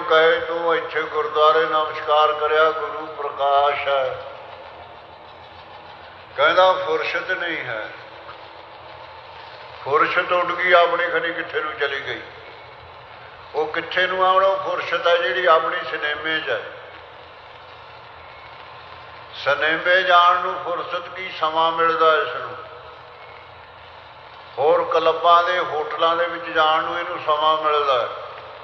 ਕਹੇ ਤੂੰ ਇੱਥੇ ਗੁਰਦੁਆਰੇ ਨਮਸਕਾਰ ਕਰਿਆ, ਗੁਰੂ ਪ੍ਰਕਾਸ਼ ਹੈ। ਕਹਿੰਦਾ ਫੁਰਸਤ ਨਹੀਂ ਹੈ। ਫੁਰਸਤ ਉੱਡ ਗਈ ਆਪਣੀ, ਖਨੀ ਕਿੱਥੇ ਨੂੰ ਚਲੀ ਗਈ। ਉਹ ਕਿੱਥੇ ਨੂੰ ਆਉਣਾ? ਫੁਰਸਤ ਹੈ ਜਿਹੜੀ ਆਪਣੀ ਸਿਨੇਮੇ 'ਚ ਹੈ। ਸਿਨੇਮੇ ਜਾਣ ਨੂੰ ਫੁਰਸਤ ਕੀ ਸਮਾਂ ਮਿਲਦਾ ਇਸ ਨੂੰ। ਹੋਰ ਕਲੱਬਾਂ ਦੇ ਹੋਟਲਾਂ ਦੇ ਵਿੱਚ ਜਾਣ ਨੂੰ ਇਹਨੂੰ ਸਮਾਂ ਮਿਲਦਾ ਹੈ।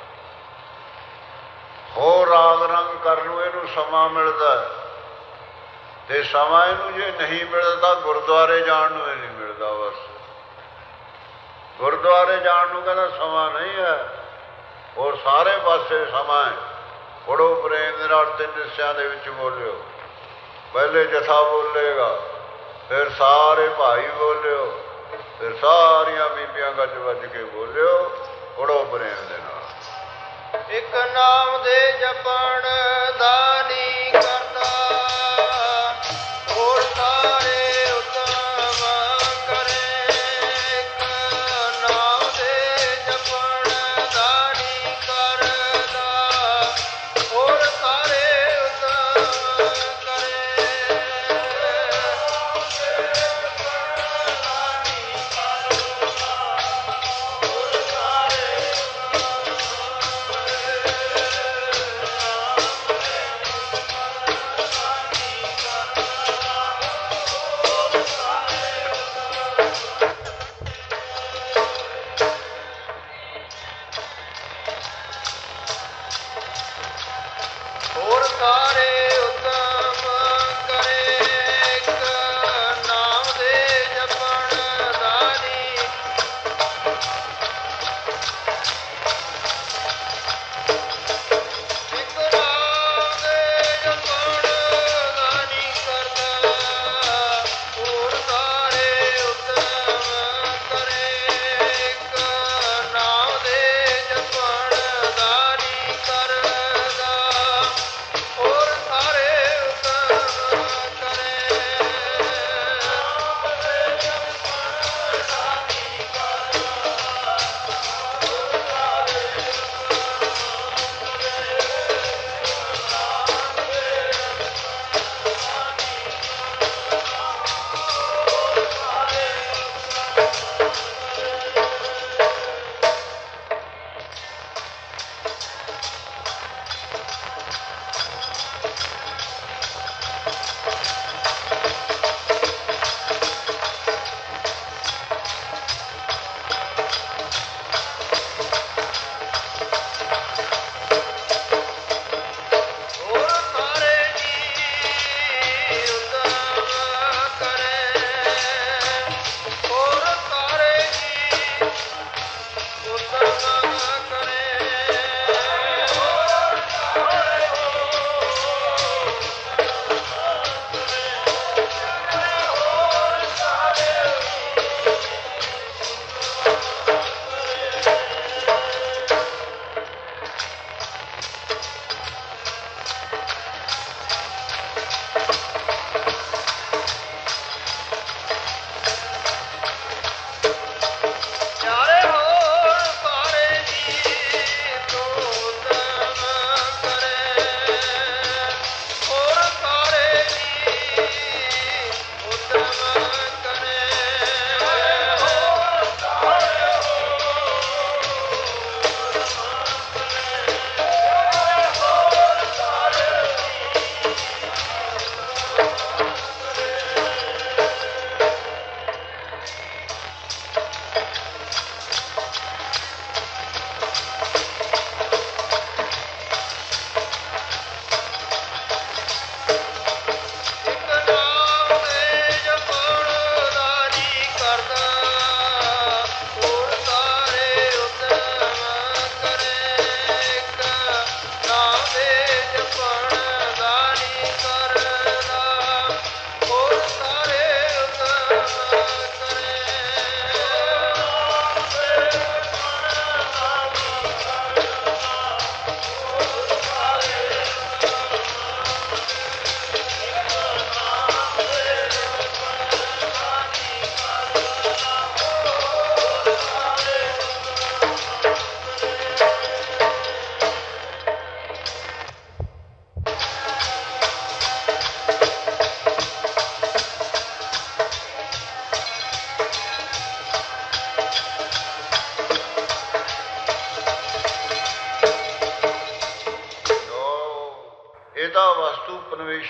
ਹੋਰ ਰਾਗ ਰੰਗ ਕਰਨ ਨੂੰ ਇਹਨੂੰ ਸਮਾਂ ਮਿਲਦਾ ਹੈ। ਤੇ ਸਮਾਂ ਇਹਨੂੰ ਜੇ ਨਹੀਂ ਮਿਲਦਾ ਗੁਰਦੁਆਰੇ ਜਾਣ ਨੂੰ ਇਹ ਨਹੀਂ ਮਿਲਦਾ। ਬਸ ਗੁਰਦੁਆਰੇ ਜਾਣ ਨੂੰ ਕਹਿੰਦਾ ਸਮਾਂ ਨਹੀਂ ਹੈ। ਹੋਰ ਸਾਰੇ ਪਾਸੇ ਸਮਾਂ ਹੈ। ਪੜੋ ਪ੍ਰੇਮ ਦੇ ਨਾਲ ਤਿੰਨ ਹਿੱਸਿਆਂ ਦੇ ਵਿੱਚ ਬੋਲਿਓ। ਪਹਿਲੇ ਜਥਾ ਬੋਲੇਗਾ, ਫਿਰ ਸਾਰੇ ਭਾਈ ਬੋਲਿਓ, ਫਿਰ ਸਾਰੀਆਂ ਬੀਬੀਆਂ ਗੱਜ ਵੱਜ ਕੇ ਬੋਲਿਓ। ਪੜੋ ਪ੍ਰੇਮ ਦੇ ਨਾਲ। ਇੱਕ ਨਾਮ ਦੇ ਜਪਣ ਦਾ ਨੀ ਕਰਦਾ, ਹੋਰ ਸਾਰੇ ਉਤਮ ਕਰੇ। ਇੱਕ ਨਾਮ ਦੇ ਜਪਣ ਦਾ ਨੀ ਕਰਦਾ, ਹੋਰ ਸਾਰੇ ਉਤਮ ਕਰੇ।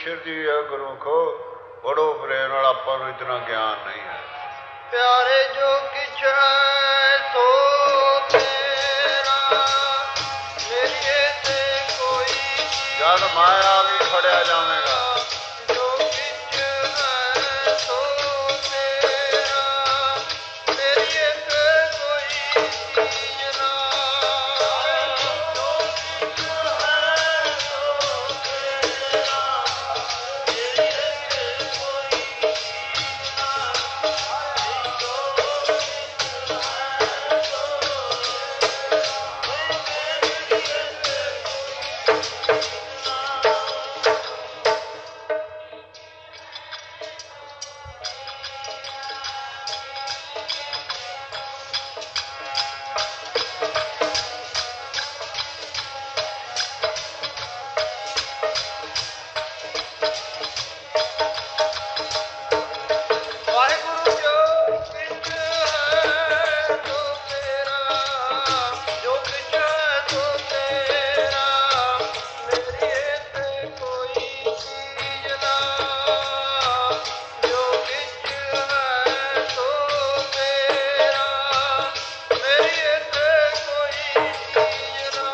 ਈਸ਼ਰ ਜੀ ਹੈ ਗੁਰਮੁਖੋ, ਬੜੋ ਪ੍ਰੇਮ ਨਾਲ ਆਪਾਂ ਨੂੰ ਇਤਨਾ ਗਿਆਨ ਨਹੀਂ ਹੈ। ਪਿਆਰੇ ਜੋ ਕਿਛ ਹੈ ਸੋ ਤੇਰਾ, ਮੇਰੀਏ ਤੇ ਕੋਈ ਜਦ ਮਾਇਆ ਵੀ ਫੜਿਆ ਜਾਵੇਗਾ। ਜੋ ਕਿਛ ਹੈ ਸੋ ਤੇਰਾ, ਮੇਰੀਏ ਤੇ ਕੋਈ ਚੀਜ਼ ਨਾ। ਵਾਹਿਗੁਰੂ ਜੋ ਕਿਛ ਹੈ ਸੋ ਤੇਰਾ, ਜੋ ਕਿਛ ਹੈ ਸੋ ਤੇਰਾ, ਮੇਰੀਏ ਤੇ ਕੋਈ ਚੀਜ਼ ਨਾ। ਜੋ ਕਿਛ ਹੈ ਸੋ ਤੇਰਾ, ਮੇਰੀਏ ਤੇ ਕੋਈ ਚੀਜ਼ ਨਾ।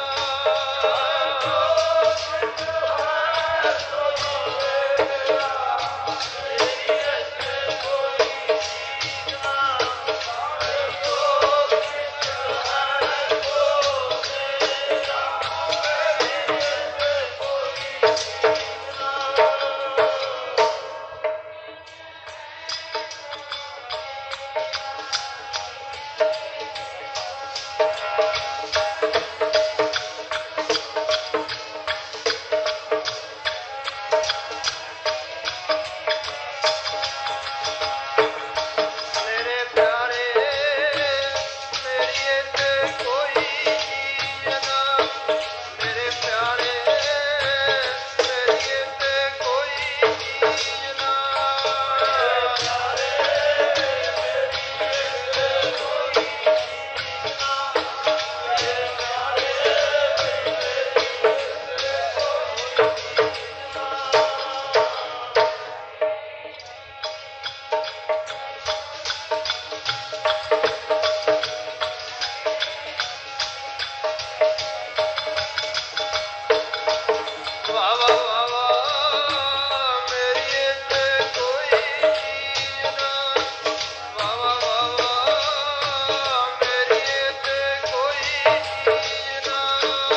ਮੇਰੇ ਪਿਆਰੇ ਮੇਰੀਏ ਤੇ ਕੋਈ ਚੀਜ਼ ਨਾ। ਮੇਰੇ ਪਿਆਰੇ ਮੇਰੀਏ ਤੇ ਕੋਈ ਚੀਜ਼ ਨਾ। ਵਾਹ ਵਾਹ ਵਾਹ ਵਾਹ, ਮੇਰੀਏ ਤੇ ਕੋਈ ਚੀਜ਼ ਨਾ। ਵਾਹ ਵਾਹ ਵਾਹ ਵਾਹ, ਮੇਰੀਏ ਤੇ ਕੋਈ ਚੀਜ਼ ਨਾ।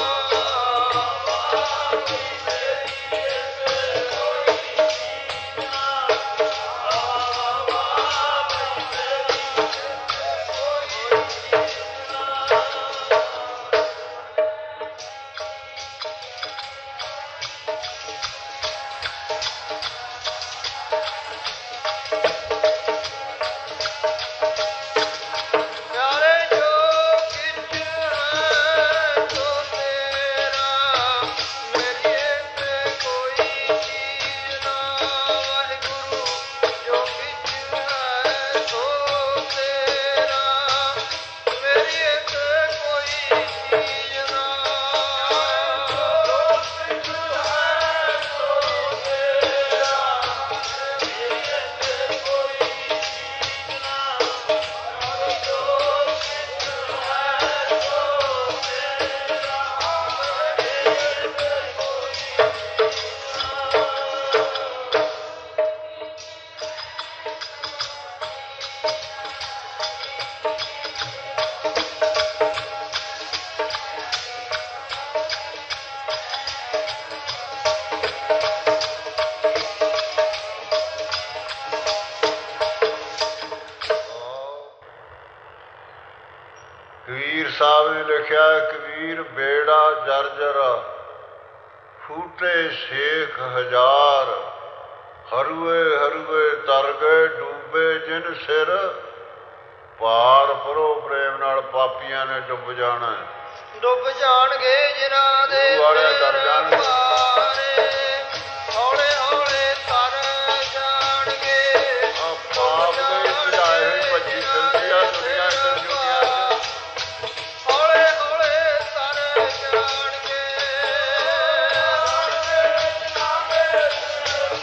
ਪਿਆਰੇ ਜੋ ਕਿਛ ਹੈ ਸੋ ਤੇਰਾ, ਮੇਰੀਏ ਤੇ ਕੋਈ ਚੀਜ਼ ਨਾ। ਵਾਹਿਗੁਰੂ ਜੋ ਕਿਛ ਹੈ ਸੋ ਤੇਰਾ, ਮੇਰੀਏ ਤੇ ਕੋਈ ਚੀਜ਼ ਨਾ। ਕਬੀਰ ਸਾਹਿਬ ਨੇ ਲਿਖਿਆ, ਕਬੀਰ ਬੇੜਾ ਜਰਜਰ ਫੂਟੇ ਸੇਖ ਹਜ਼ਾਰ, ਹਰੂਏ ਹਰੂਏ ਤਰ ਗਏ ਡੂਬੇ ਜਿਨ ਸਿਰ, ਪਾਰ ਪਰੋ ਪ੍ਰੇਮ ਨਾਲ ਪਾਪੀਆਂ ਨੇ ਡੁੱਬ ਜਾਣਾ। ਡੁੱਬ ਜਾਣਗੇ ਜਿਨ੍ਹਾਂ ਦੇ ਵਾਲਿਆ ਡਰ ਜਾਣਗੇ। ਪਾਰੇ, ਹੌਲੇ ਹੌਲੇ ਤਰ ਜਾਣਗੇ। ਆ ਪਾਪ ਦੇ ਭਜਾਏ ਹੋਈ ਭੱਜੀ ਫਿਰਦੀ ਆ ਦੁਨੀਆ ਤੇ ਦੁਨੀਆ ਚ। ਹੌਲੇ ਹੌਲੇ ਤਰ ਜਾਣਗੇ।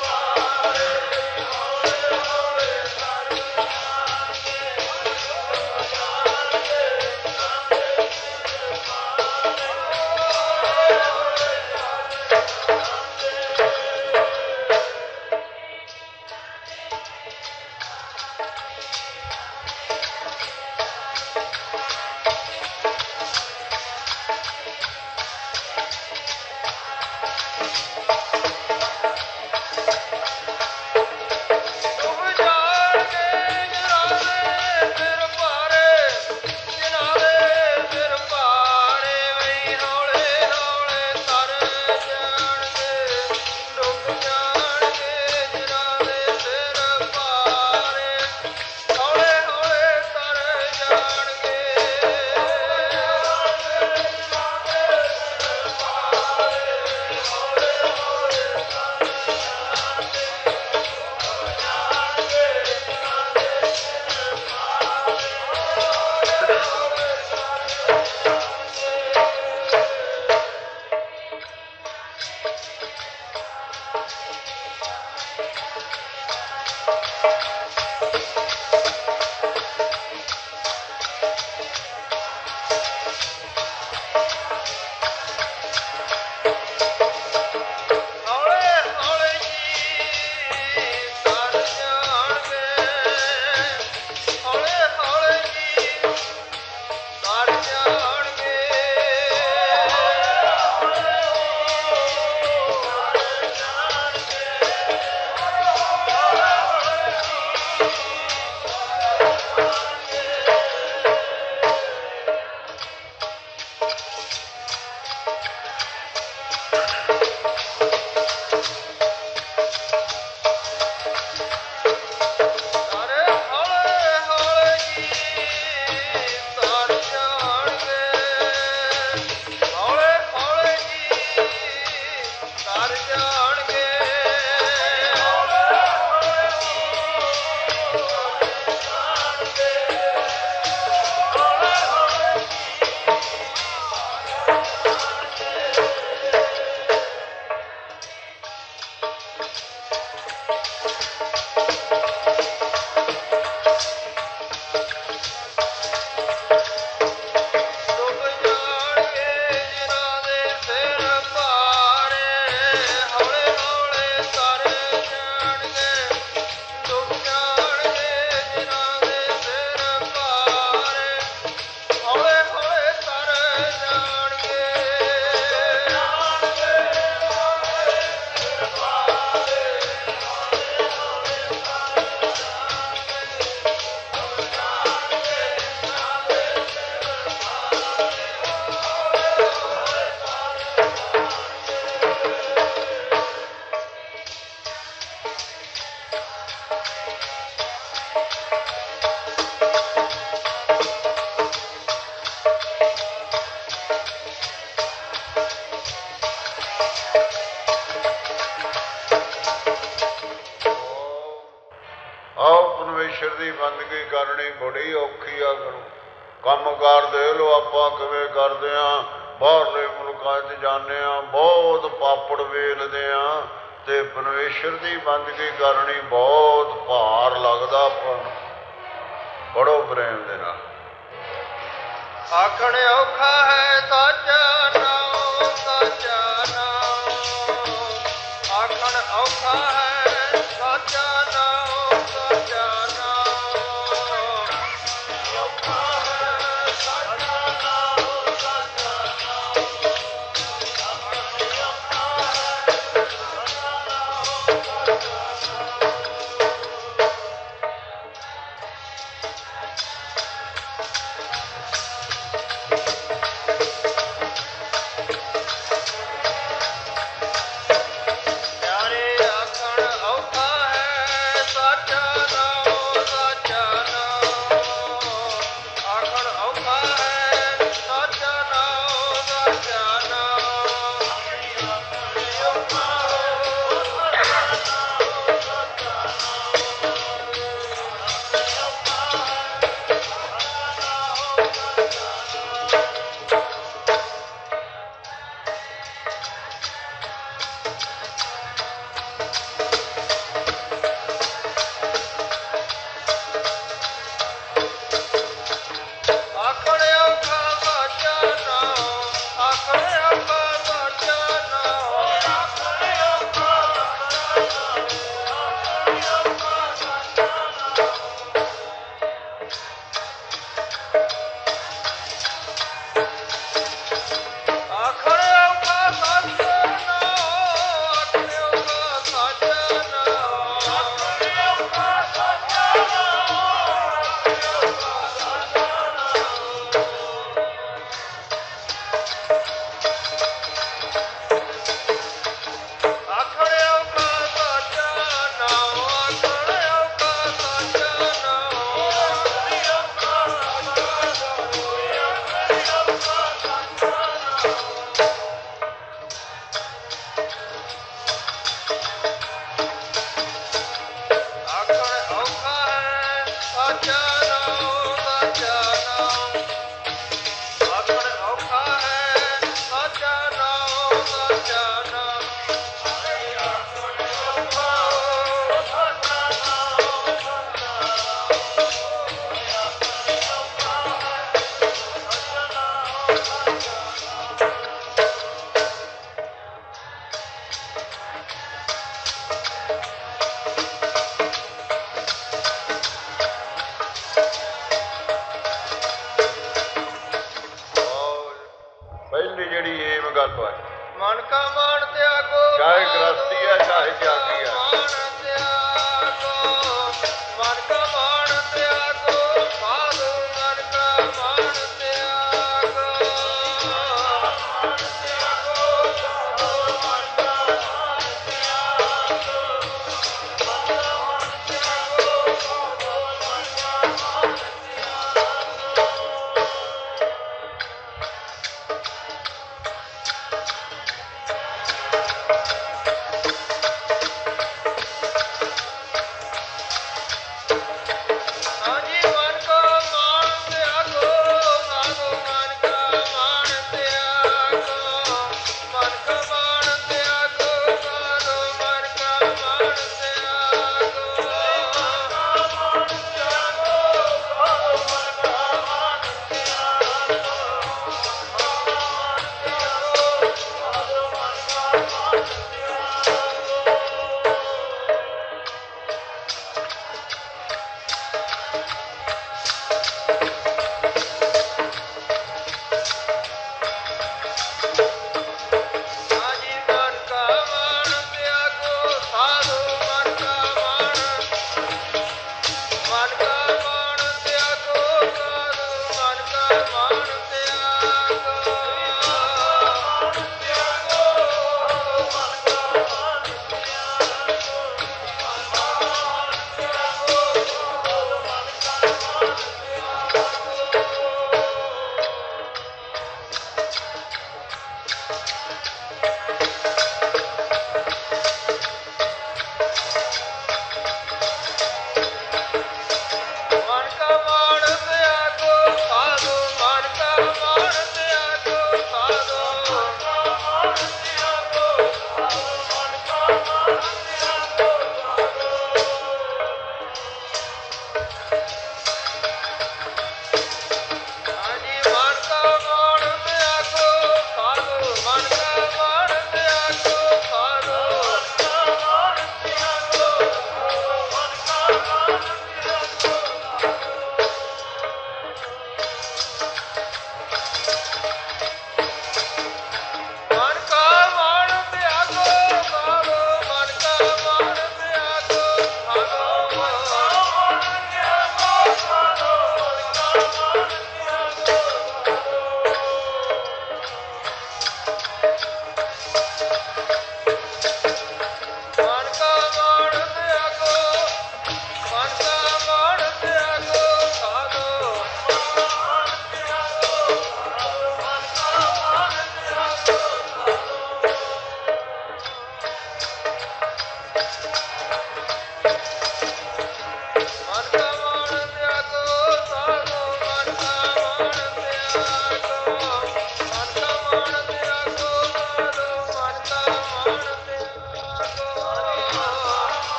ਕਰਨੀ ਬੜੀ ਔਖੀ ਆ ਗੁਰੂ। ਕੰਮਕਾਰ ਦੇ ਲੋ ਆਪਾਂ ਕਿਵੇਂ ਕਰਦੇ ਹਾਂ, ਬਾਹਰਲੇ ਮੁਲਕਾਂ 'ਚ ਜਾਂਦੇ ਹਾਂ, ਬਹੁਤ ਪਾਪੜ ਵੇਲਦੇ ਹਾਂ, ਤੇ ਪਰਮੇਸ਼ਰ ਦੀ ਬੰਦਗੀ ਕਰਨੀ ਬਹੁਤ ਭਾਰ ਲੱਗਦਾ ਆਪਾਂ ਨੂੰ। ਬੜੋ ਪ੍ਰੇਮ ਦੇ ਨਾਲ ਆਖਣ ਔਖਾ ਹੈ ਸਾਚਾ ਨਾਮ, ਸਾਚਾ ਨਾਮ। ਆਖਣ ਔਖਾ ਹੈ ਸਾਚਾ ਨਾਮ, ਸਾਚਾ ਨਾਮ। ਔਖਾ ਹੈ ਸਾਚਾ ਨਾਮ, ਸਾਚਾ ਨਾਮ। ਆਖਣ ਔਖਾ ਹੈ ਸਾਚਾ ਨਾਮ, ਸਾਚਾ ਨਾਮ। ਮਨ ਕਾ ਮਾਨ ਤਿਆਗੋ, ਚਾਹੇ ਗ੍ਰਸਤੀ ਹੈ ਚਾਹੇ ਤਿਆਗੀ ਹੈ। ਮਨ ਕਾ ਮਾਨ ਤਿਆਗੋ, ਸਾਧੂ ਮਨ ਕਾ ਮਾਨ ਤਿਆਗੋ। ਮਨ ਤਿਆਗੋ, ਸਾਧੂ ਮਨ ਕਾ ਮਾਨ ਤਿਆਗੋ। ਮਨ ਕਾ ਮਾਨ ਤਿਆਗੋ, ਸਾਧੂ ਮਨ ਕਾ ਮਾਨ ਤਿਆਗੋ।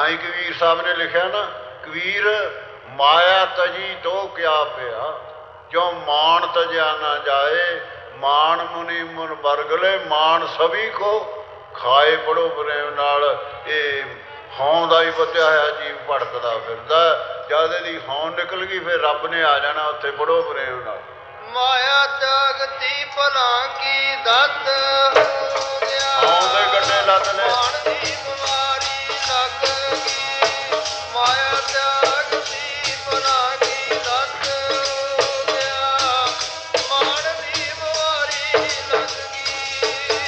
ਤਾਂ ਹੀ ਕਬੀਰ ਸਾਹਿਬ ਨੇ ਲਿਖਿਆ ਨਾ, ਕਬੀਰ ਮਾਇਆ ਤਜੀ ਤੋ ਕਿਆ ਪਿਆ, ਜੋ ਮਾਣ ਤਜਿਆ ਨਾ ਜਾਏ, ਮਾਣ ਮੁਨੀ ਮੁਨ ਬਰਗਲੇ, ਮਾਣ ਸਭੀ ਕੋ ਖਾਏ। ਪੜੋ ਪ੍ਰੇਮ ਨਾਲ। ਇਹ ਹੌਂ ਦਾ ਹੀ ਵਧਿਆ ਹੋਇਆ ਜੀਵ ਭੜਕਦਾ ਫਿਰਦਾ, ਜਦ ਇਹਦੀ ਹੌਂ ਨਿਕਲ ਗਈ ਫਿਰ ਰੱਬ ਨੇ ਆ ਜਾਣਾ ਉੱਥੇ। ਪੜੋ ਪ੍ਰੇਮ ਨਾਲ। ਮਾਇਆ ਜਗਤੀ ਭਲਾ ਕੀ ਦਤ ਹੋ ਗਿਆ, ਹੌਂ ਦੇ ਗੱਡੇ ਲੱਤ ਨੇ। ਮਾਣ ਦੀ ਬਿਮਾਰੀ ਲੱਗ ਗਈ, ਮਾਇਆ ਜਗਤੀ ਭਲਾ ਕੀ ਦਤ ਹੋ ਗਿਆ, ਮਾਣ ਦੀ ਬਿਮਾਰੀ ਲੱਗ ਗਈ,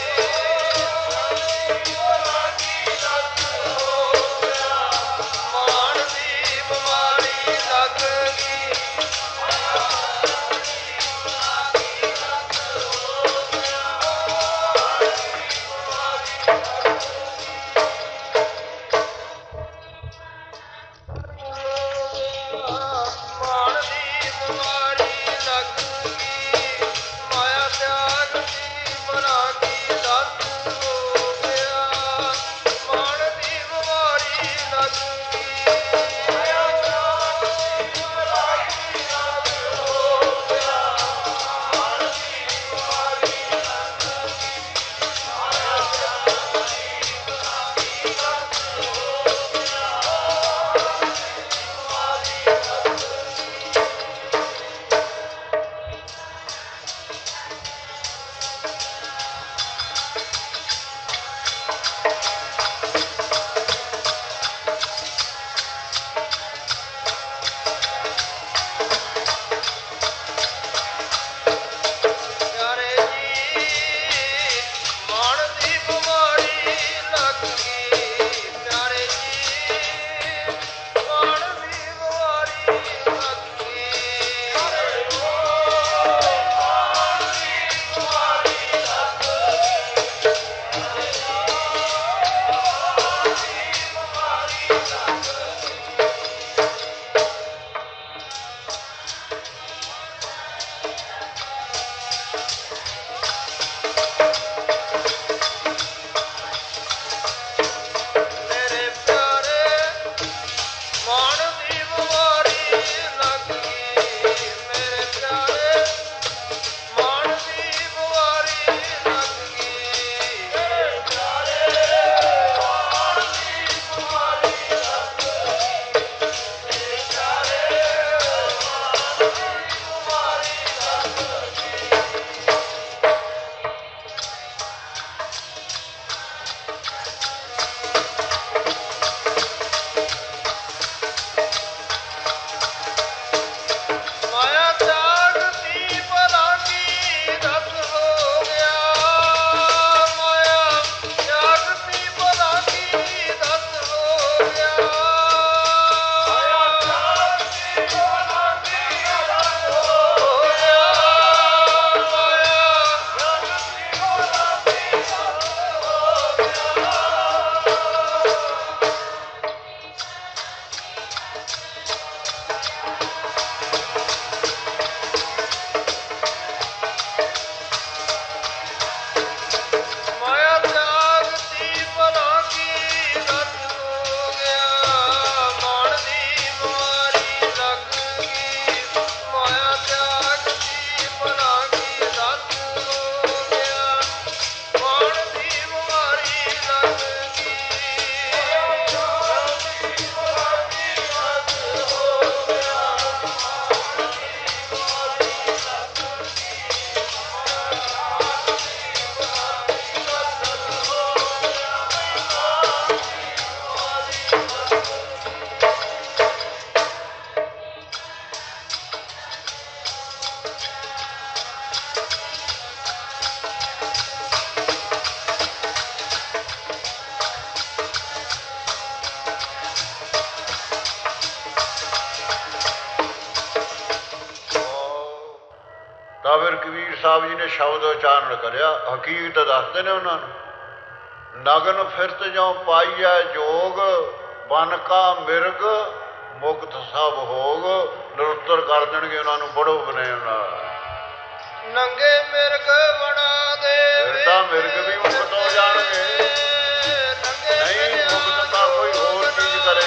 ਮਾਣ ਦੀ ਬਿਮਾਰੀ ਲੱਗ ਗਈ। ਤਾਂ ਫਿਰ ਕਬੀਰ ਸਾਹਿਬ ਜੀ ਨੇ ਸ਼ਬਦ ਉਚਾਰਨ ਕਰਿਆ, ਹਕੀਕਤ ਦੱਸਦੇ ਨੇ ਉਹਨਾਂ ਨੂੰ। ਨਗਨ ਫਿਰਤ ਜੋ ਪਾਈਐ ਜੋਗ, ਬਨ ਕਾ ਮਿਰਗ ਮੁਕਤ ਸਭ ਹੋਗ। ਨਿਰੁੱਤਰ ਕਰ ਦੇਣਗੇ ਉਹਨਾਂ ਨੂੰ, ਬੜੋ ਬਨੇਮ ਨਾਲ। ਨੰਗੇ ਮਿਰਗ ਬਣਾ ਦੇ, ਫਿਰ ਤਾਂ ਮਿਰਗ ਵੀ ਮੁਕਤ ਹੋ ਜਾਣਗੇ। ਨਹੀਂ ਮੁਕਤ ਤਾਂ ਕੋਈ ਹੋਰ ਚੀਜ਼ ਕਰੇ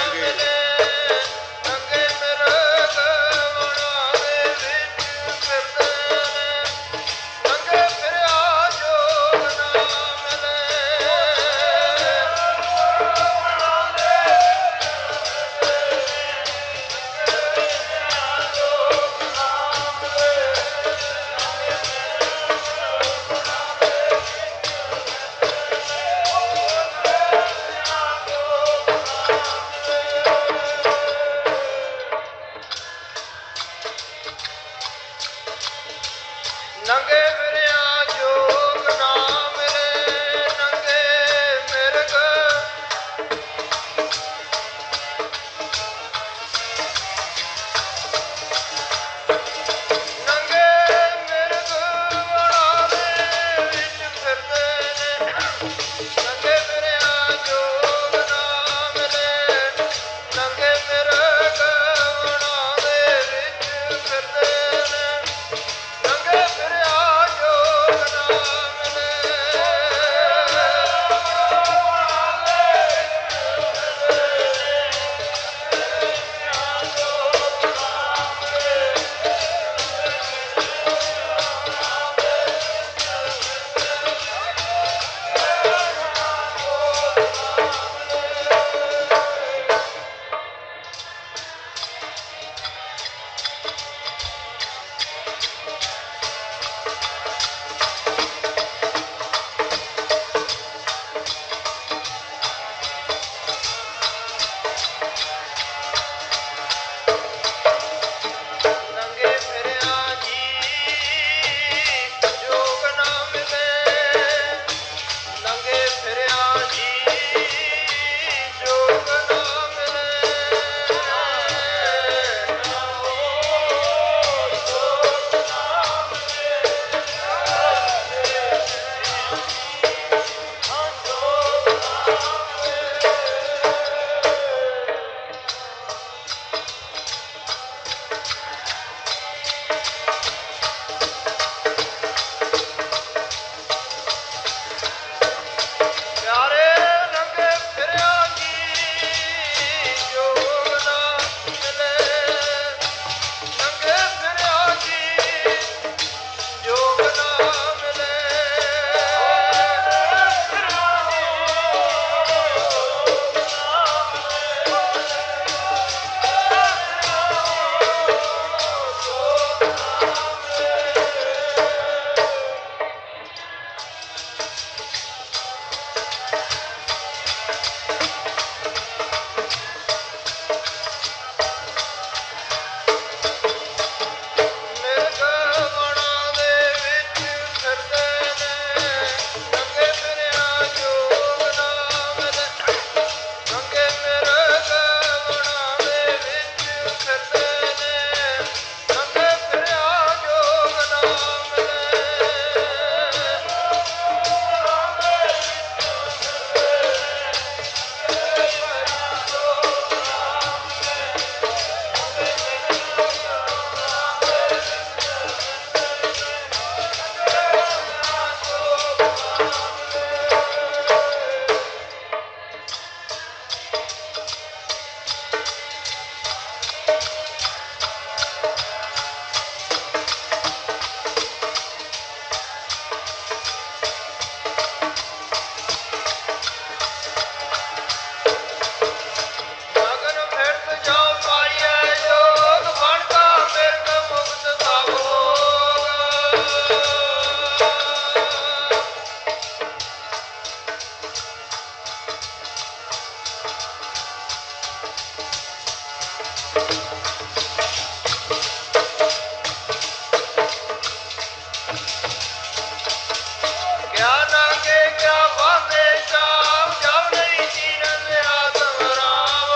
क्या नागे क्या बांधे श्याम जब नहीं जीन मेरा समराम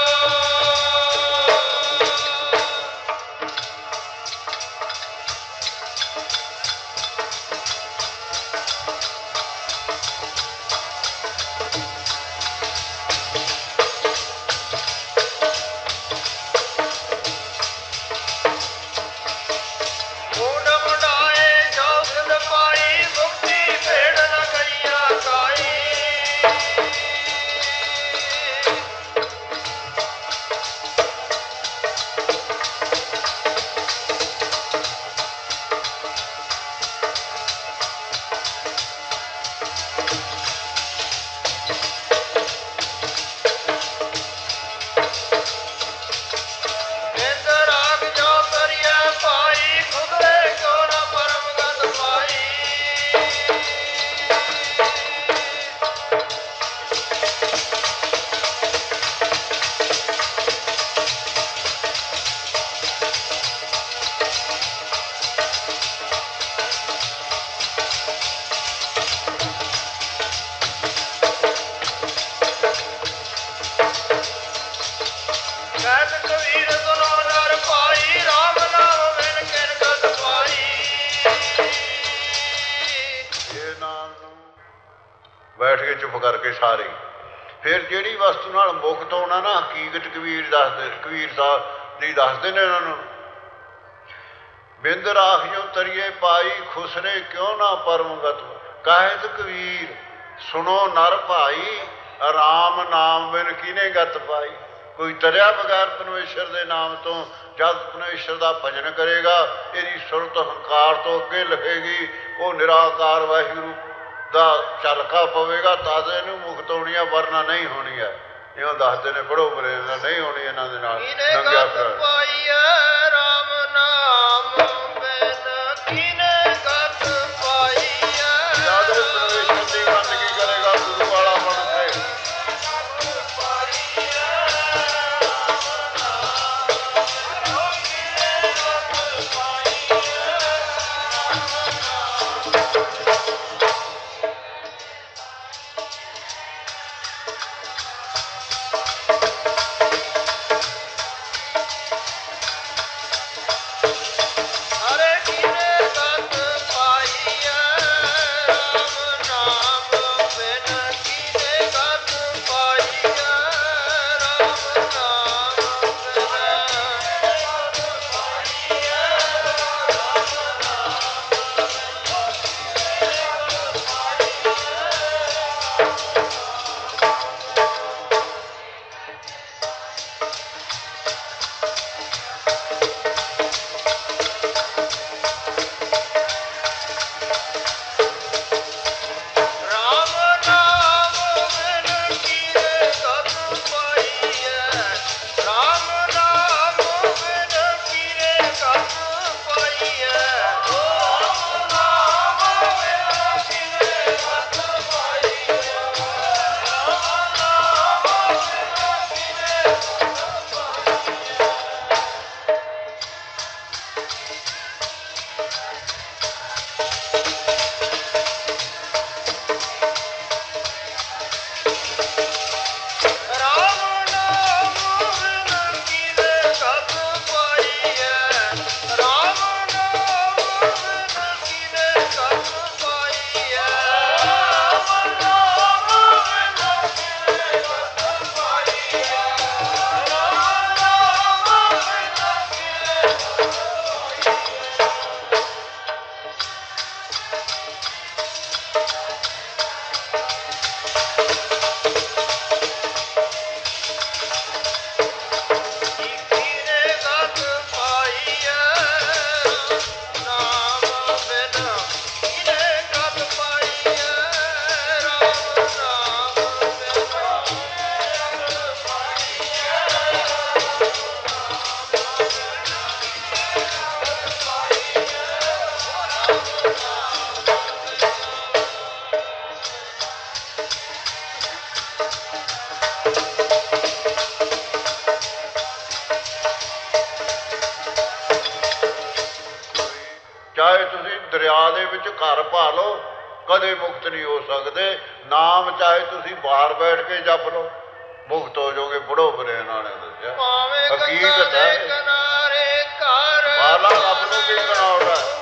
मूड मुडाए जो सिद्ध पाई मुक्ति भेड़ न गैया खाई निंद राग जो करिए पाई खुदरे क्यों न परम गत पाई कहत कबीर सुनो नर पाई राम नाम बिन किन गत पाई ਇਹ ਨਾਮ ਨੂੰ ਬੈਠ ਕੇ ਚੁੱਪ ਕਰਕੇ ਸਾਰੇ ਫਿਰ ਜਿਹੜੀ ਵਸਤੂ ਨਾਲ ਮੁਕਤ ਹੋਣਾ ਨਾ ਹਕੀਕਤ ਕਬੀਰ ਸਾਹਿਬ ਜੀ ਦੱਸਦੇ ਨੇ ਉਹਨਾਂ ਨੂੰ ਬਿੰਦ ਰਾਖ ਜੋ ਤਰੀਏ ਪਾਈ ਖੁਸਰੇ ਕਿਉਂ ਨਾ ਪਰਮਗਤ ਕਹਿਤ ਕਬੀਰ ਸੁਣੋ ਨਰ ਭਾਈ ਰਾਮ ਨਾਮ ਬਿਨ ਕਿਨੇ ਗਤ ਪਾਈ ਕੋਈ ਤਰਿਆ ਬਗੈਰ ਪਰਮੇਸ਼ਰ ਦੇ ਨਾਮ ਤੋਂ ਜਦ ਪਰਮੇਸ਼ਰ ਦਾ ਭਜਨ ਕਰੇਗਾ ਇਹਦੀ ਸੁਰਤ ਹੰਕਾਰ ਤੋਂ ਅੱਗੇ ਲਹੇਗੀ ਉਹ ਨਿਰਾਕਾਰ ਵਾਹਿਗੁਰੂ ਦਾ ਝਲਕਾ ਪਵੇਗਾ ਤਦ ਇਹਨੂੰ ਮੁਕਤ ਹੋਣੀ ਆ ਵਰਨਾ ਨਹੀਂ ਹੋਣੀ ਹੈ ਇਉਂ ਦੱਸਦੇ ਨੇ ਬੜੋ ਬਰੇ ਨਹੀਂ ਹੋਣੀ ਇਹਨਾਂ ਦੇ ਨਾਲ ਕਿਨੇ ਨੰਗਿਆ ਗਤ ਫਿਰ ਪਾਈ ਹੈ ਰਾਮ ਨਾਮ ਬਿਨ ਕਿਨੇ ਗਤ ਪਾਈ ਜਦ ਹੈ ਪਰਮੇਸ਼ਰ ਦੀ ਬੰਦਗੀ ਕਰੇਗਾ ਗੁਰੂ ਵਾਲਾ ਬਣ ਕੇ अरे किने गत पाई है राम नाम बिन किने गत पाई है राम नाम राम नाम बिन किने गत पाई है राम नाम बिन किने गत पाई है राम नाम बिन किने गत पाई है राम नाम बिन किने गत पाई है राम नाम बिन किने गत पाई है राम नाम बिन किने गत पाई है राम नाम बिन किने गत पाई है राम नाम बिन किने गत पाई है किने गत पाई है नाम बिन किने गत पाई है राम नाम बिन किने गत पाई ਚਾਹੇ ਤੁਸੀਂ ਦਰਿਆ ਦੇ ਵਿੱਚ ਘਰ ਪਾ ਲਓ ਕਦੇ ਮੁਕਤ ਨਹੀਂ ਹੋ ਸਕਦੇ। ਨਾਮ ਚਾਹੇ ਤੁਸੀਂ ਬਾਹਰ ਬੈਠ ਕੇ ਜਪ ਲਓ, ਮੁਕਤ ਹੋ ਜਾਓਗੇ। ਬੁੜੋ ਬਰੇਨ ਵਾਲੇ ਦੱਸਿਆ ਭਾਵੇਂ ਹਕੀਕਤ ਹੈ। ਕਿਨਾਰੇ ਘਰ ਬਾਲਾ ਰੱਬ ਨੂੰ ਕੀ ਕਰਾਉਣਾ।